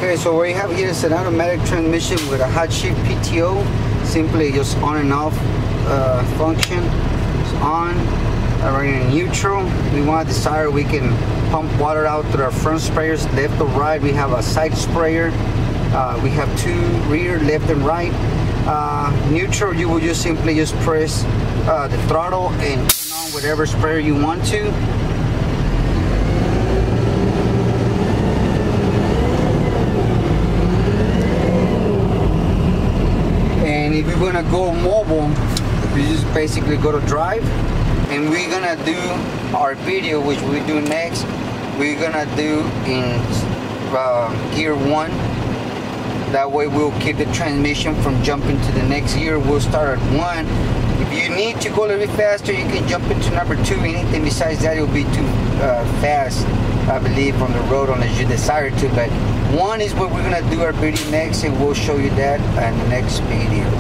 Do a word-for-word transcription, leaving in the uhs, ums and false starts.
Okay, so what you have here is an automatic transmission with a hot shift P T O. Simply just on and off uh, function. It's on. Uh, right in neutral. We want to decide we can pump water out through our front sprayers, left or right. We have a side sprayer. Uh, we have two rear, left and right. Uh, neutral, you will just simply just press uh, the throttle and turn on whatever sprayer you want to. And if you're gonna go mobile, you just basically go to drive, and we're gonna do our video, which we do next. We're gonna do in uh, gear one. That way we'll keep the transmission from jumping to the next gear. We'll start at one. If you need to go a little bit faster, you can jump into number two. Anything besides that, it'll be too uh, fast, I believe, on the road unless you desire to. But one is what we're gonna do our video next, and we'll show you that in the next video.